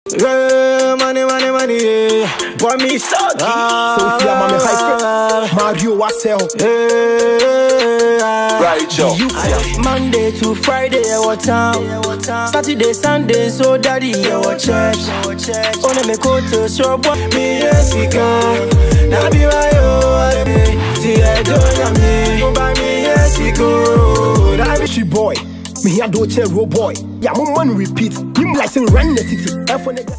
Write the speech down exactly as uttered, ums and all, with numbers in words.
Yeah, money, money, money, yeah. Boy, me sucky. Ah, Sophia, mommy, high Mario, what's hell? Right, yo. Monday to Friday, I was town. Saturday, Sunday, so daddy, I was church. On me go to show, boy, me yes, we go. Now be my own. See, I don't me. Buy me yes, we go. That be boy. Me here do chair road boy. Yeah, my man repeat. Him like say run the city.